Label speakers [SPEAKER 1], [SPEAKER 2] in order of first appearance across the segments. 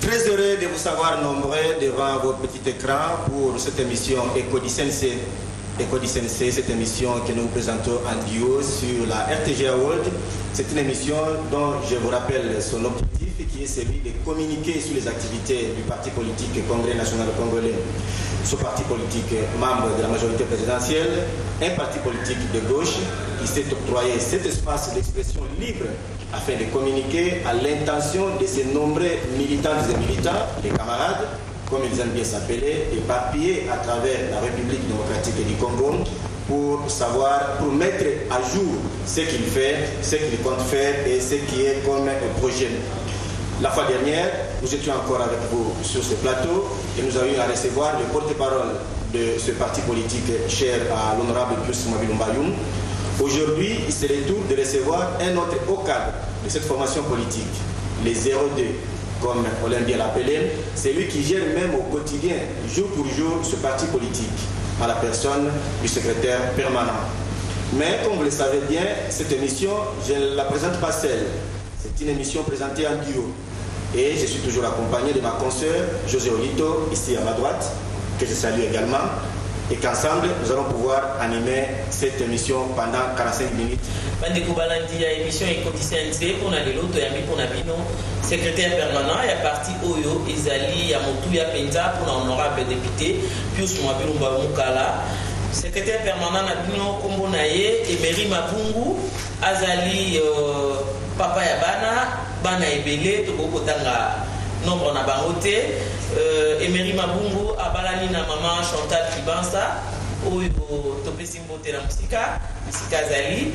[SPEAKER 1] Très heureux de vous savoir nombreux devant vos petits écrans pour cette émission Ecodi Sensei. Ecodi Sensei, cette émission que nous présentons en duo sur la RTGA World. C'est une émission dont je vous rappelle son objectif qui est celui de communiquer sur les activités du parti politique Congrès national congolais. Ce parti politique, membre de la majorité présidentielle, un parti politique de gauche qui s'est octroyé cet espace d'expression libre afin de communiquer à l'intention de ces nombreux militantes et militants, les camarades, comme ils aiment bien s'appeler, éparpillés à travers la République démocratique du Congo pour mettre à jour ce qu'il fait, ce qu'il compte faire et ce qui est comme un projet. La fois dernière, nous étions encore avec vous sur ce plateau et nous avions à recevoir le porte-parole de ce parti politique cher à l'honorable Pius Mwabilumbayum. Aujourd'hui, c'est le tour de recevoir un autre haut cadre de cette formation politique, les 02, comme on l'aime bien l'appeler. C'est lui qui gère même au quotidien, jour pour jour, ce parti politique, à la personne du secrétaire permanent. Mais comme vous le savez bien, cette émission, je ne la présente pas seule. C'est une émission présentée en duo. Et je suis toujours accompagné de ma consoeur, José Olito, ici à ma droite, que je salue également. Et qu'ensemble, nous allons pouvoir animer cette émission pendant 45 minutes.
[SPEAKER 2] Bandeko balandi ya émission Ecodi Sensei pour na lelo to yambi pour na bino secrétaire permanent ya parti oyo ezali ya motu ya penza pour na honorable député Pius Mwabilumbayum Mukala. Secrétaire permanent na bino kombo na ye Emery Mabungu azali papa ya bana ebele to kokotanga nombre na bango te. Emery Mabungu abalani na maman Chantal Kibansa oyo topesi mbote na musika zali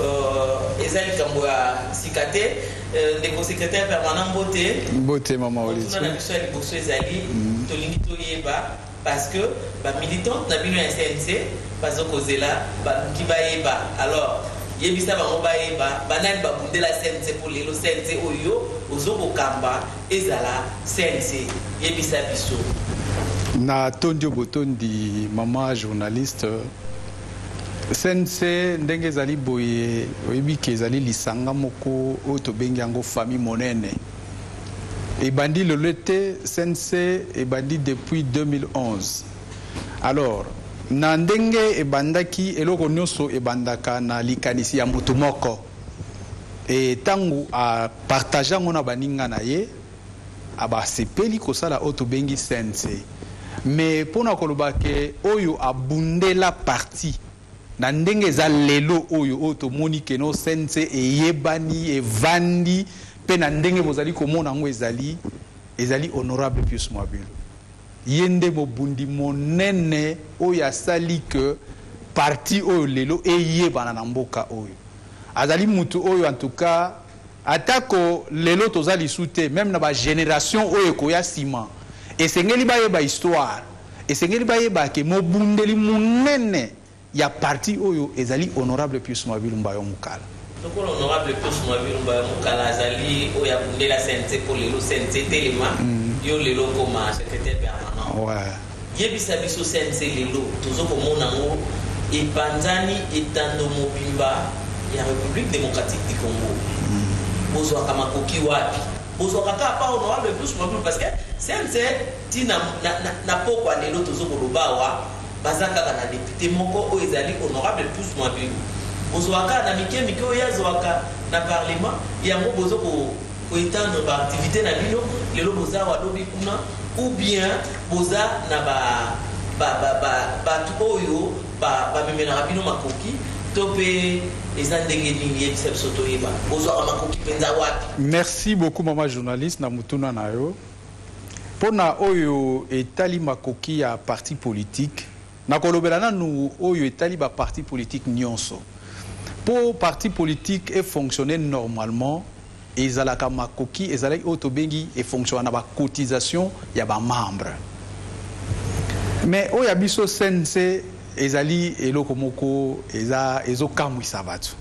[SPEAKER 2] ezali kambo ya sikate ndeko secrétaire permanent mbote maman Olivier na biso ya liboso ezali tolingi toyeba parce que ba militante na bino ya CNC bazokozela baluki bayeba alors yebisa bango bayeba banani babundela CNC pour lelo CNC oyo ozoko kamba ezala CNC yebisa biso
[SPEAKER 3] na tondio botondi mama journaliste CNC ndenge ezali boye oyebi ke ezali lisanga moko oyo tobengi yango famille monene ebandi lelo te CNC ebandi depuis 2011 alors na ndenge ebandaki eloko nyonso ebandaka na likanisi ya moto moko e tangu a partager ngona baninga na ye abasepeli kosala oyo tobengi CNC mais pona koloba ke oyo abundela parti na ndenge eza lelo oyo tomoni ke no CNC eyebani evandi pe na ndenge bozali komona ngo ezali honorable Pius Mwabilu yende mobundi monene oyo asali que parti oyo lelo eyebana na mboka oyo azali mutu oyo en tout cas atako lelo tozali soute même na ba génération oyo koya sima esengeli bayeba histoire esengeli bayeba ke mobundeli monene ya parti oyo ezali honorable Pius Mwabilumbayum Mukala.
[SPEAKER 2] Donc honorable Pius Mwabilumbayum Mukala azali oya bundela CNC pour lelo CNC telema yo lelo comme secrétaire permanent.
[SPEAKER 3] Ouais.
[SPEAKER 2] Yebisa biso CNC lelo tozoko mona ngo epanzani etando mobimba ya République démocratique du Congo. Bozwa kama koki wapi? Bozwa kaka pa honorable Pius Mwabilumbayum parce que CNC tina na pokwa lelo tozoko lobawa bazaka na député moko o ezali honorable Pius Mwabilumbayum. Bozwaka na mike oya zwaka na parlement yango bozoko ko étendre ba activité na bino lelo boza wa lobi kuna ou bien boza na ba tuoyo ba memena bino makoki topé ezandenge nini yebisa soto yeba bozwa makoki penza wapi.
[SPEAKER 3] Merci beaucoup maman journaliste na mutuna na yo pona oyo etali makoki ya parti politique na kolobela nanu oyo etali ba parti politique nyonso. Pour parti politique et fonctionner normalement, ezalaka makoki ezalaki otobengi et fonctionner ba cotisation ya ba membre. Mais oya biso CNC ezali eloko moko ezokamwisa batu.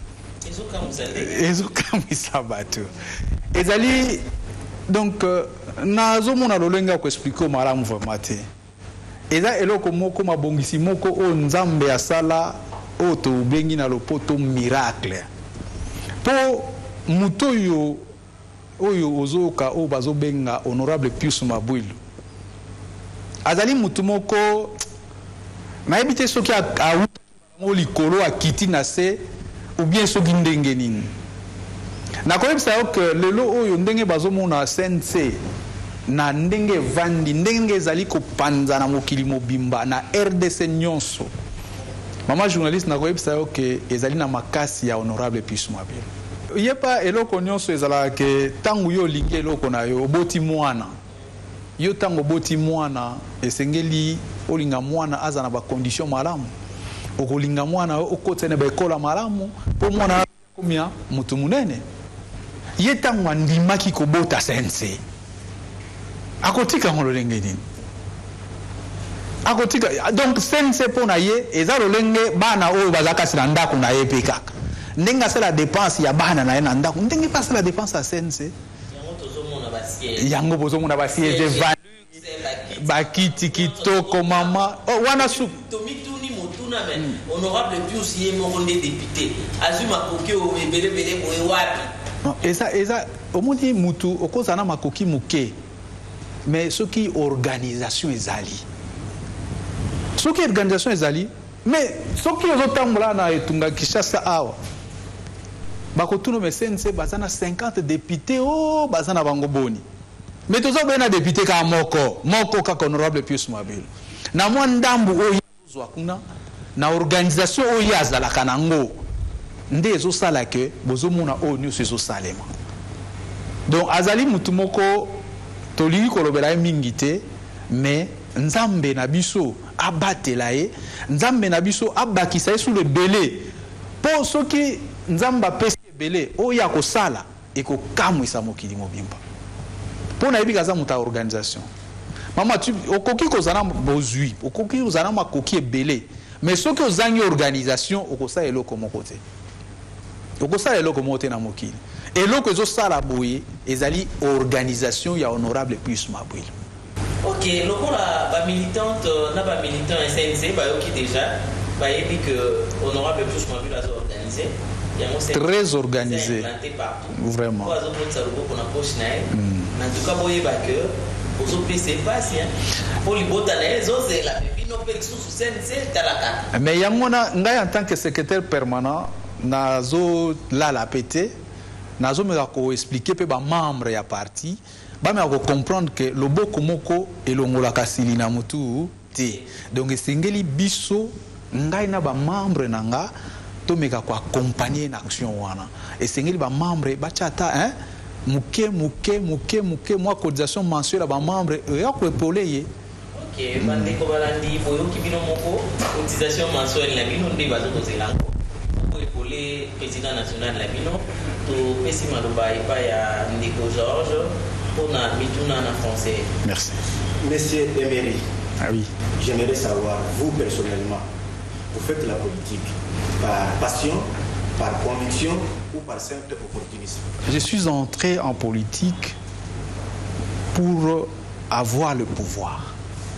[SPEAKER 3] Ezokamwisa batu. Ezali donc nazomona lolenga ko expliquer malamu vraiment te. Eza eloko moko mabongisi moko o nzambe asala oto bengi na lopoto miracle po mutoyo oyo ozoka o bazo benga honorable Pius Mabwilu azali mutu moko nayebi te soki a likolo akiti na se ou bien soki ndenge nini nakoyebisa yo ke lelo oyo ndenge bazomona sense na ndenge vandi ndenge ezali kopanza na mokili mobimba na RDC nyonso mama journaliste nakoyebisa yo ke ezali na makasi ya honorable Pius Mabwilu yepa eloko nyonso ezala ke tangu yo lingi eloko na yo oboti mwana yo tango boti mwana esengeli olinga mwana aza na ba condition malamu okolinga mwana okotene ba ekola malamu po mwana komia mutu munene ye tango andimaki kobota sense akotika ngololenge nini akotika donc sense pona ye eza lolenge bana oyo bazakasi na ndako na ye pe kaka ndenge c'est la dépense ya bana na ye na ndako ndenge pas la dépense à sense yango bozomona ba siège bakiti kitoko mama wana su
[SPEAKER 2] tomituni motuna mais honorable Pius ye monde député azuma koki o belebele boye wapi
[SPEAKER 3] eza omoni mutu okoza na makoki muke mais soki organisation ezali soki organisation ezali mais soki ozotambola na etunga Kinshasa awa bakotuna mesense bazana 50 députés oh bazana bango boni mais tozo bena député ka moko ka honorable Pius Mabwilu na mwa ndambu oyo zwa kuna na organisation oyo azalaka nango nde ezosala ke bozomona oyo nyonso ezosalema donc azali mutu moko tolingi kolobela mingi te mais nzambe na biso abatela ye nzambe na biso abakisa ye sous le belé po soki nzamba apesi ebele oyo akosala ekokamwisa mokili mobimba mpo nayebi kaza moto ya organisation mama okoki kozala bozwi okoki kozala makoki ebele mais soki ozangi organisation okosala eloko moko te okosala eloko moko te na mokili eloko ezosala boye ezali organisation ya honorable Pius Mabwilu.
[SPEAKER 2] Ok, lokola ba militante na ba militant SNC bayoki déjà bayebi que honorable Pius Mabwilu a organisé
[SPEAKER 3] très organisé vraiment mais yangona ngai en tant que secrétaire permanent nazo la pété nazo me ko expliquer pe ba membre ya parti ba me ko comprendre que le boko moko elongola kasili na mutu te donc singeli biso ngai na ba membre nanga tomeka ko accompagner une action wana et sengeli ba membre bachata hein muke moi cotisation mensuelle ba membre ya ko epauler ye.
[SPEAKER 2] Ok bande ko balandi boyo kibino moko cotisation mensuelle la bino ndi bazo kozelango ko epauler président national la bino to pesi maloba ipa ya Ndeko Georges pona mituna na français.
[SPEAKER 3] Merci
[SPEAKER 1] monsieur Emery.
[SPEAKER 3] Ah oui,
[SPEAKER 1] j'aimerais savoir vous personnellement vous faites la politique par passion, par conviction ou par simple opportunisme?
[SPEAKER 3] Je suis entré en politique pour avoir le pouvoir.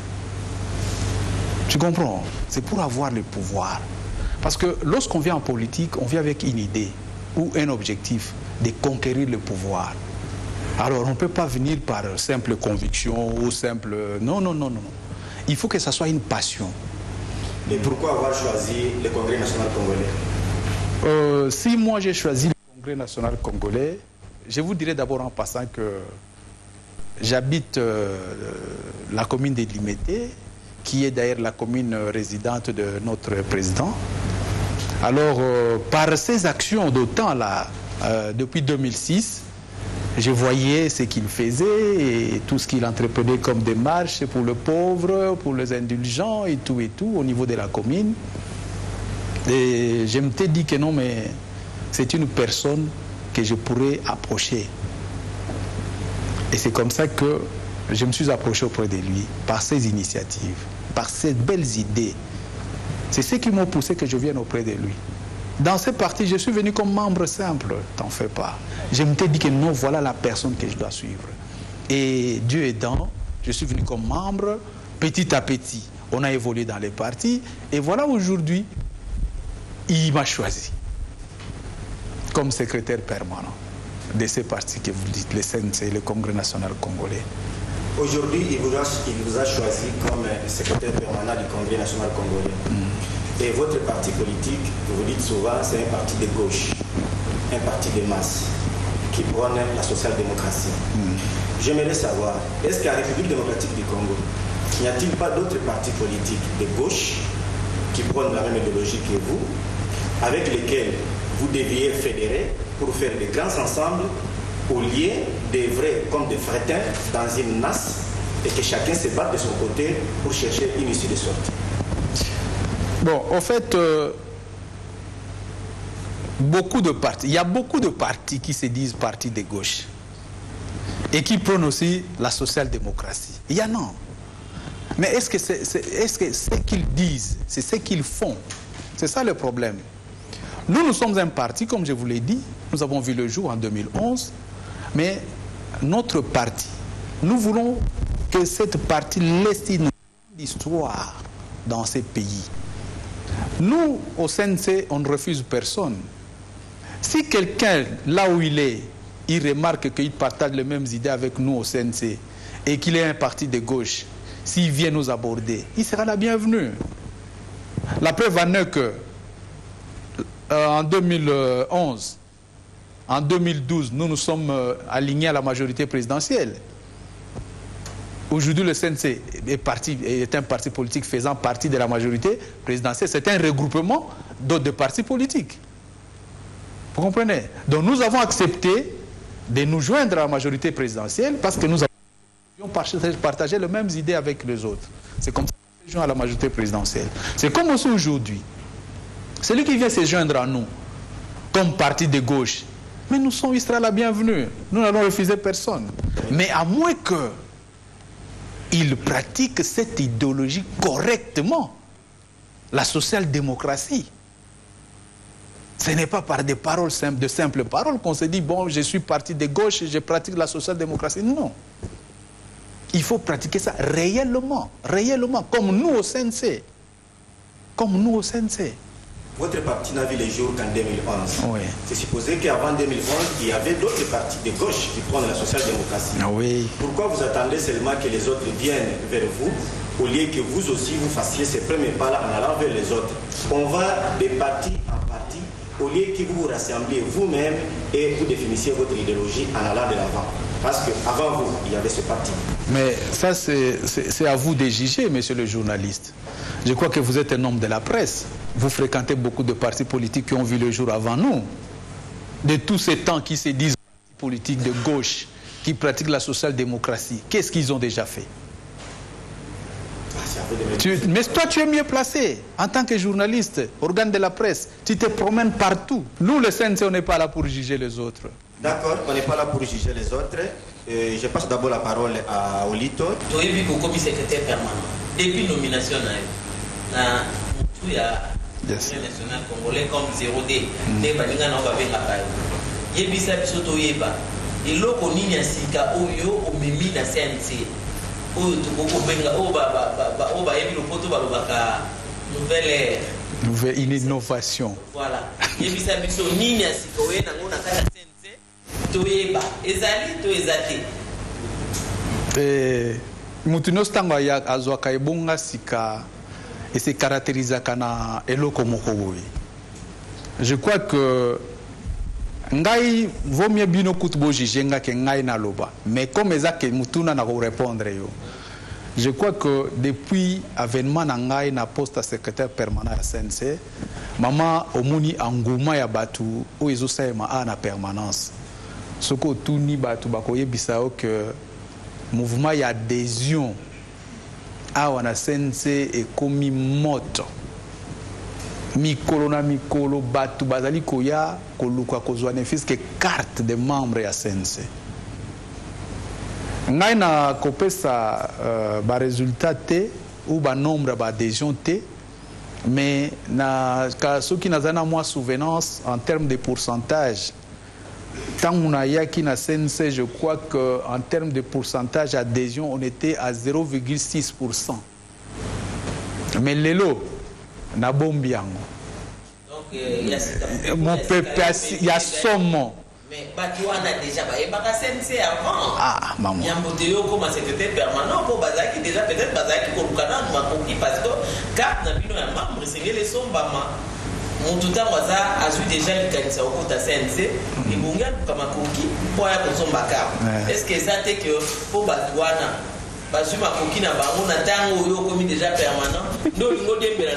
[SPEAKER 3] Tu comprends? C'est pour avoir le pouvoir. Parce que lorsqu'on vient en politique, on vient avec une idée ou un objectif de conquérir le pouvoir. Alors on ne peut pas venir par simple conviction ou simple... Non. Il faut que ça soit une passion.
[SPEAKER 1] Mais pourquoi avoir choisi le Congrès national congolais?
[SPEAKER 3] Si moi j'ai choisi le Congrès national congolais, je vous dirais d'abord en passant que j'habite la commune de Limete, qui est d'ailleurs la commune résidente de notre président. Alors, par ces actions d'autant là, depuis 2006, je voyais ce qu'il faisait et tout ce qu'il entreprenait comme démarche pour le pauvre, pour les indulgents et tout au niveau de la commune. Et je m'étais dit que non, mais c'est une personne que je pourrais approcher. Et c'est comme ça que je me suis approché auprès de lui, par ses initiatives, par ses belles idées. C'est ce qui m'a poussé que je vienne auprès de lui. Dans ce parti, je suis venu comme membre simple, t'en fais pas. Je me suis dit que non, voilà la personne que je dois suivre. Et Dieu aidant, je suis venu comme membre, petit à petit. On a évolué dans les partis, et voilà aujourd'hui, il m'a choisi comme secrétaire permanent. de ces partis que vous dites, le CNC, le Congrès national congolais?
[SPEAKER 1] Aujourd'hui, il vous a choisi comme secrétaire permanent du Congrès national congolais. Et votre parti politique, vous dites souvent, c'est un parti de gauche, un parti de masse, qui prône la social-démocratie. J'aimerais savoir, est-ce qu'à la République démocratique du Congo, n'y a-t-il pas d'autres partis politiques de gauche qui prônent la même idéologie que vous, avec lesquels vous deviez fédérer pour faire des grands ensembles, au lieu d'œuvrer comme des frétins dans une nasse et que chacun se batte de son côté pour chercher une issue de sortie?
[SPEAKER 3] Bon, en fait, il y a beaucoup de partis qui se disent partis de gauche et qui prônent aussi la social-démocratie. Il y en a. Mais est-ce que ce qu'ils disent, c'est ce qu'ils font? C'est ça le problème. Nous sommes un parti, comme je vous l'ai dit, nous avons vu le jour en 2011, mais notre parti, nous voulons que cette partie laisse une histoire dans ces pays. Nous, au CNC, on ne refuse personne. Si quelqu'un, là où il est, il remarque qu'il partage les mêmes idées avec nous au CNC et qu'il est un parti de gauche, s'il vient nous aborder, il sera la bienvenue. La preuve en est que en 2011, en 2012, nous nous sommes alignés à la majorité présidentielle. Aujourd'hui, le CNC est un parti politique faisant partie de la majorité présidentielle. C'est un regroupement d'autres partis politiques. Vous comprenez? Donc nous avons accepté de nous joindre à la majorité présidentielle parce que nous avons partagé les mêmes idées avec les autres. C'est comme ça qu'on se joint à la majorité présidentielle. C'est comme aussi aujourd'hui. Celui qui vient se joindre à nous comme parti de gauche, mais il sera la bienvenue. Nous n'allons refuser personne. Mais à moins que il pratique cette idéologie correctement, la social-démocratie. Ce n'est pas par des paroles simples, de simples paroles qu'on se dit, bon, je suis parti de gauche et je pratique la social-démocratie. Non. Il faut pratiquer ça réellement, comme nous au CNC. Comme nous au CNC.
[SPEAKER 1] Votre parti n'a vu les jours qu'en 2011.
[SPEAKER 3] Oui.
[SPEAKER 1] C'est supposé qu'avant 2011, il y avait d'autres partis de gauche qui prônent la social-démocratie.
[SPEAKER 3] Oui.
[SPEAKER 1] Pourquoi vous attendez seulement que les autres viennent vers vous, au lieu que vous aussi vous fassiez ces premiers pas-là en allant vers les autres? On va de parti en parti, au lieu que vous vous rassembliez vous-même et vous définissiez votre idéologie en allant de l'avant. Parce qu'avant vous, il y avait ce parti. Mais ça,
[SPEAKER 3] c'est à vous de juger, monsieur le journaliste. Je crois que vous êtes un homme de la presse. Vous fréquentez beaucoup de partis politiques qui ont vu le jour avant nous. De tous ces temps qui se disent partis politiques de gauche, qui pratiquent la social-démocratie, qu'est-ce qu'ils ont déjà fait? Mais toi, tu es mieux placé. En tant que journaliste, organe de la presse, tu te promènes partout. Nous, le CNC, on n'est pas là pour juger les autres.
[SPEAKER 1] D'accord, on n'est pas là pour juger les autres. Je passe d'abord la parole à Olito.
[SPEAKER 2] Tu as vu comme secrétaire permanent. Depuis nomination, na mutu ya national congolais comme 0D. Ne baninga na babenga kayo. Yebisa biso to yeba. Eloko nini asika oyo omemi na CNC. Oyo tukoko benga oba yebi lopoto balobaka
[SPEAKER 3] nouvelle innovation.
[SPEAKER 2] Voilà. Yebisa biso nini asika oyo na ngona kata CNC. To yeba ezali to ezate.
[SPEAKER 3] Mutuno stango ya azwaka ebonga sika et se caractérise kana eloko moko boye. Je crois que ngai vaut mieux bino kutubo jijenga ke ngai na loba, mais comme ezake mutuna na ko répondre yo. Je crois que depuis avènement na ngai na poste secrétaire permanent à CNC, mama omuni anguma ya batu o ezosaema a na permanence. Soko tuni batu bakoyebisa o que mouvement ya adhésion awa na CNC ekomi moto mikolo na mikolo batu bazali koya koluka kozwa nefiske carte de membre ya CNC. Ngai na kopesa ba résultat te ou ba nombre ba adhésion te, mais na soki nazana moi souvenance en termes de pourcentage. Tant on a yaki na CNC, je crois qu'en termes de pourcentage d'adhésion, on était à 0,6%. Mais l'élo, na bombiango.
[SPEAKER 2] Donc, il y a
[SPEAKER 3] mon peuple, il y a somme.
[SPEAKER 2] Mais Batouana déjà, il y a CNC avant.
[SPEAKER 3] Ah, maman.
[SPEAKER 2] Il y a un comme secrétaire permanent pour Bazaki, déjà peut-être Bazaki pour le Canada, parce que quand on a un membre, c'est les sombama. Mon tout temps, a vu déjà le candidat au côté CNC, et Bunga, comme un cookie, pour aller pour son bacard. Est-ce que ça fait que pour Batouana, parce que ma coquine a on attend au commis déjà permanent, nous, nous,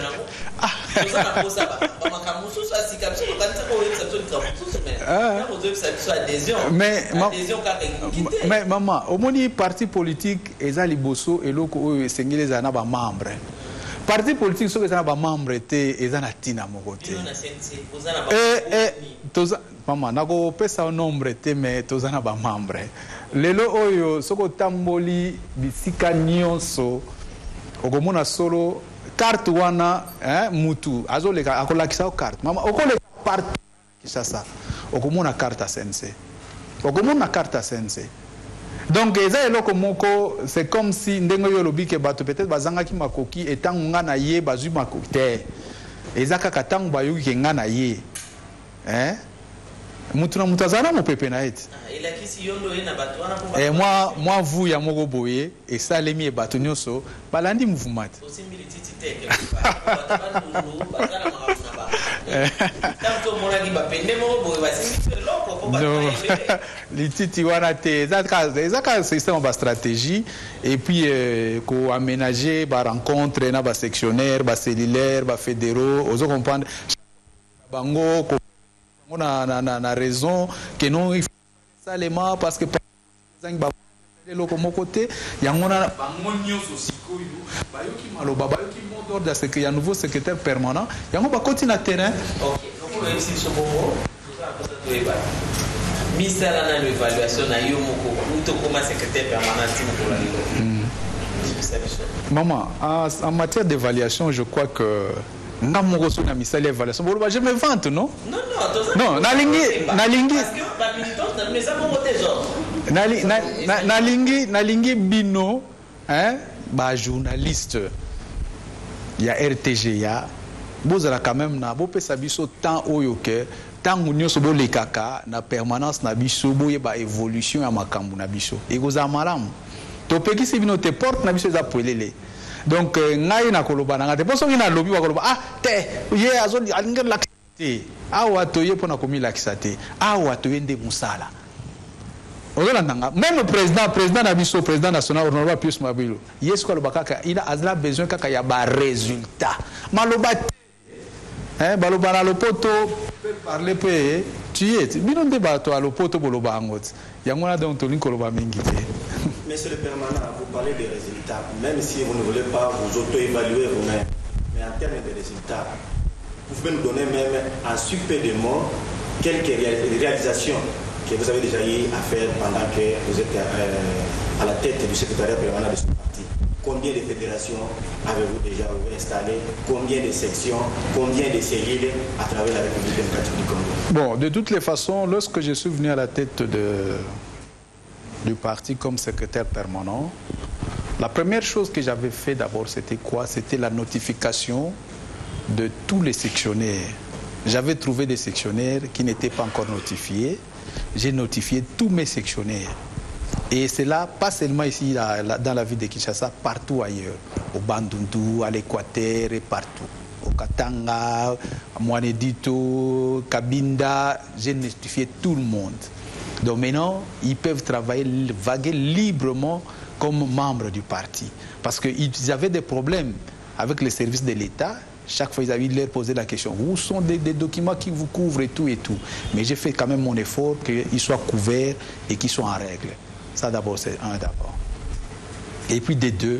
[SPEAKER 3] mais maman, au moins parti politique, ils ont les bosso et l'autre, ils sont les membres. Parti politique, ceux qui sont membres, ils ont la tina mon côté. Maman, nako pesa un nombre, mais tous ont les membres. Lelo oyo, soko tamboli bisika nyonso, okomona solo. Carte wana mutu azoleka akolakisa carte mama okole parti Kinshasa okomona carte à CNC okomona carte à CNC donc eza eloko moko c'est comme si ndengo yo lobi ke bato peut-être bazangaki makoki etango nga na ye bazui makoki te eza kaka tango bayoki ke nga na ye mutu na mutu azana mopepe na ete moi vous ya moko boye esalemi e bato nyonso balandi mouvement lititi wana te ezaka système ba stratégie et puis ko aménager ba rencontre na ba sectionnaire ba cellulaire ba fédéraux ozo comprendre bango on a raison que non il faut seulement parce que les locaux mon côté il y a un il y a un nouveau secrétaire permanent il y a un continuer à terrain maman en matière d'évaluation je crois que je me vante, non? Non, nalingi bino, journaliste, il y a RTG, il y a quand même na bo pesa biso temps oyoke tant unyo sobo le kaka na permanence na biso boye ba évolution ya makambu na biso egoza malamu to pekisi bino te porte na biso za poelele. Donc, ngai na koloba na ngate poso ina lobby wa koloba te ye azoli alinga laxité awa to ye pona komi laxité awa to yende musala ozola nanga même le président na biso président national honorable Pius Mabilo yesko loba kaka ina azla besoin kaka ya ba résultat maloba baloba na lopoto parler pe tu es bino nde bato a lopoto boloba ngot yango na donc to linko loba mingi te.
[SPEAKER 1] Monsieur le permanent, vous parlez des résultats, même si vous ne voulez pas vous auto-évaluer vous-même, mais en termes de résultats, vous pouvez nous donner même en super de mots quelques réalisations que vous avez déjà eu à faire pendant que vous êtes à la tête du secrétariat permanent de ce parti. Combien de fédérations avez-vous déjà installées? Combien de sections? Combien de cellules à travers la République démocratique du Congo?
[SPEAKER 3] Bon, de toutes les façons, lorsque je suis venu à la tête du parti comme secrétaire permanent, la première chose que j'avais fait d'abord, c'était quoi? C'était la notification de tous les sectionnaires. J'avais trouvé des sectionnaires qui n'étaient pas encore notifiés. J'ai notifié tous mes sectionnaires. Et c'est là, pas seulement ici dans la ville de Kinshasa, partout ailleurs. Au Bandundu, à l'Équateur et partout. Au Katanga, à Mouanedito, Kabinda, j'ai notifié tout le monde. Donc maintenant, ils peuvent travailler, vaguer librement comme membres du parti. Parce qu'ils avaient des problèmes avec les services de l'État. Chaque fois, ils avaient leur posé la question, où sont des documents qui vous couvrent et tout et tout. Mais j'ai fait quand même mon effort qu'ils soient couverts et qu'ils soient en règle. Ça d'abord, c'est un d'abord. Et puis des deux,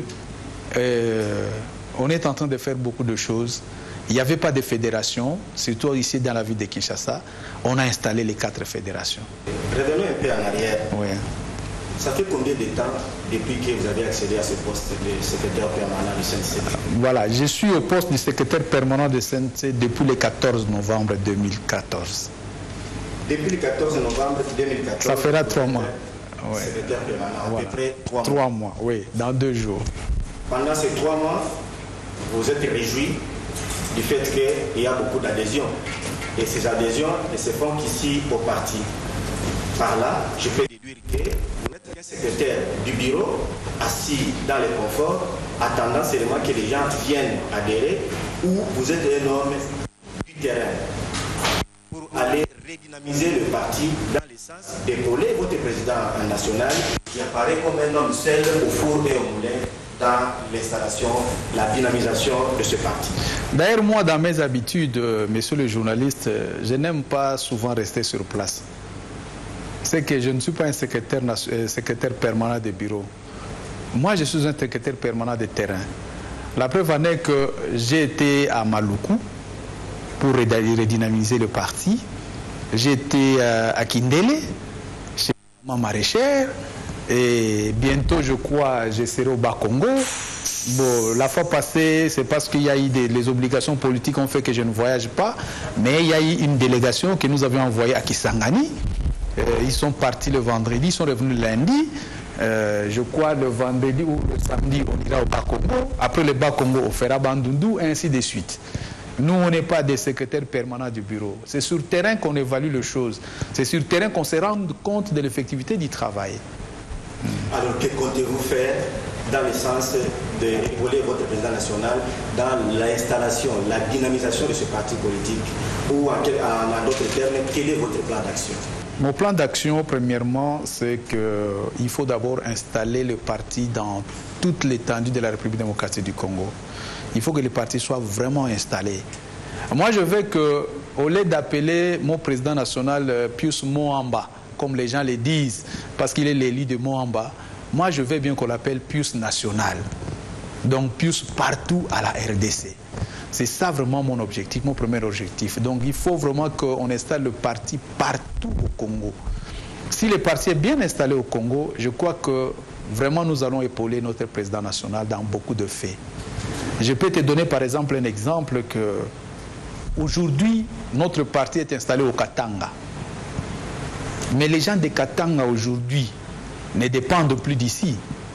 [SPEAKER 3] on est en train de faire beaucoup de choses. Il n'y avait pas de fédération, surtout ici dans la ville de Kinshasa. On a installé les 4 fédérations.
[SPEAKER 1] Revenons un peu en arrière.
[SPEAKER 3] Oui.
[SPEAKER 1] Ça fait combien de temps depuis que vous avez accédé à ce poste de secrétaire permanent du CNC?
[SPEAKER 3] Voilà, je suis au poste de secrétaire permanent du CNC depuis le 14 novembre 2014.
[SPEAKER 1] Depuis le 14 novembre 2014?
[SPEAKER 3] Ça fera 3 mois. Ouais.
[SPEAKER 1] Secrétaire permanent,
[SPEAKER 3] voilà.
[SPEAKER 1] À peu près 3 mois.
[SPEAKER 3] 3 mois, oui, dans 2 jours.
[SPEAKER 1] Pendant ces 3 mois, vous êtes réjoui du fait qu'il y a beaucoup d'adhésions. Et ces adhésions ne se font qu'ici au parti. Par là, je peux déduire que vous n'êtes qu'un secrétaire du bureau, assis dans le confort, attendant seulement que les gens viennent adhérer, ou vous êtes un homme du terrain pour aller redynamiser le parti dans le sens d'épauler votre président national qui apparaît comme un homme seul au four et au moulin dans l'installation, la dynamisation de ce parti.
[SPEAKER 3] D'ailleurs, moi, dans mes habitudes, messieurs les journalistes, je n'aime pas souvent rester sur place. C'est que je ne suis pas un secrétaire permanent de bureau. Moi, je suis un secrétaire permanent de terrain. La preuve en est que j'ai été à Maluku pour redynamiser le parti. J'ai été à Kindele, chez ma maraîchère, et bientôt, je crois, je serai au Bas-Congo. Bon, la fois passée, c'est parce qu'il y a eu les obligations politiques ont fait que je ne voyage pas, mais il y a eu une délégation que nous avions envoyée à Kisangani. Ils sont partis le vendredi, ils sont revenus lundi. Je crois le vendredi ou le samedi, on ira au Bas-Congo. Après le Bas-Congo, on fera Bandundu, et ainsi de suite. Nous, on n'est pas des secrétaires permanents du bureau. C'est sur terrain qu'on évalue les choses. C'est sur terrain qu'on se rend compte de l'effectivité du travail.
[SPEAKER 1] Alors, que comptez-vous faire dans le sens d'épauler votre président national dans l'installation, la dynamisation de ce parti politique? Ou en d'autres termes, quel est votre plan d'action?
[SPEAKER 3] Mon plan d'action, premièrement, c'est qu'il faut d'abord installer le parti dans toute l'étendue de la République démocratique du Congo. Il faut que le parti soit vraiment installé. Moi, je veux qu'au lieu d'appeler mon président national Pius Mohamba, comme les gens le disent, parce qu'il est l'élu de Mohamba, moi, je veux bien qu'on l'appelle Pius national. Donc, Pius partout à la RDC. C'est ça vraiment mon objectif, mon premier objectif. Donc, il faut vraiment qu'on installe le parti partout au Congo. Si le parti est bien installé au Congo, je crois que vraiment nous allons épauler notre président national dans beaucoup de faits. Je peux te donner par exemple un exemple que aujourd'hui, notre parti est installé au Katanga. Mais les gens de Katanga aujourd'hui ne dépendent plus d'ici.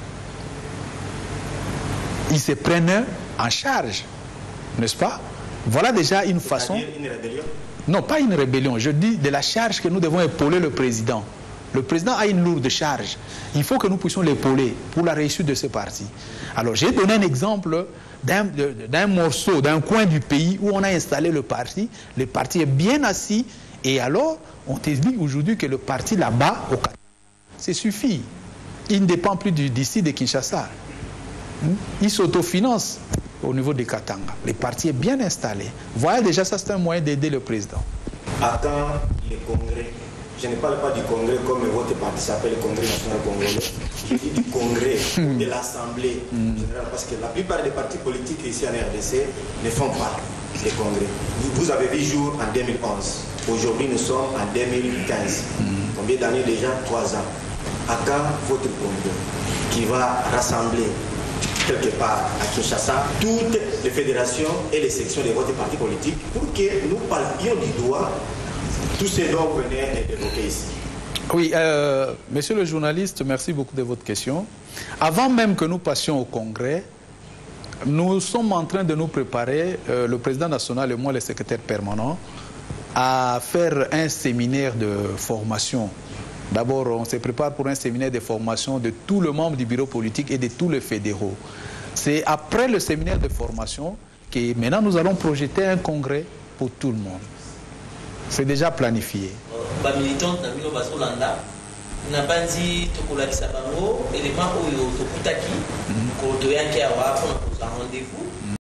[SPEAKER 3] Ils se prennent en charge, n'est-ce pas? Voilà déjà une façon...
[SPEAKER 1] Une rébellion?
[SPEAKER 3] Non, pas une rébellion. Je dis de la charge que nous devons épauler le président. Le président a une lourde charge. Il faut que nous puissions l'épauler pour la réussite de ce parti. Alors, j'ai donné un exemple d'un morceau, d'un coin du pays où on a installé le parti. Le parti est bien assis. Et alors, on te dit aujourd'hui que le parti là-bas, au Katanga, c'est suffit. Il ne dépend plus d'ici, de Kinshasa. Il s'autofinance au niveau des Katanga. Le parti est bien installé. Voilà, déjà, ça, c'est un moyen d'aider le président.
[SPEAKER 1] À quand les congrès? Je ne parle pas du congrès comme votre parti s'appelle le Congrès national congolais. Je dis du congrès, de l'Assemblée générale, parce que la plupart des partis politiques ici en RDC ne font pas les congrès. Vous avez vu jour en 2011. Aujourd'hui, nous sommes en 2015. Combien d'années déjà? 3 ans. À quand votre congrès qui va rassembler quelque part à Kinshasa toutes les fédérations et les sections de votre parti politique pour que nous parlions du doigt tout ce dont vous venez d'évoquer ici?
[SPEAKER 3] Oui, monsieur le journaliste, merci beaucoup de votre question. Avant même que nous passions au congrès, nous sommes en train de nous préparer, le président national et moi, le secrétaire permanent, à faire un séminaire de formation. D'abord, on se prépare pour un séminaire de formation de tous les membres du bureau politique et de tous les fédéraux. C'est après le séminaire de formation que maintenant nous allons projeter un congrès pour tout le monde. C'est déjà planifié.
[SPEAKER 2] Les militants de Namino Basolanda, Nabandi Tokolaki Sabango, élément où Tokutaki, Kotoyanki Awa,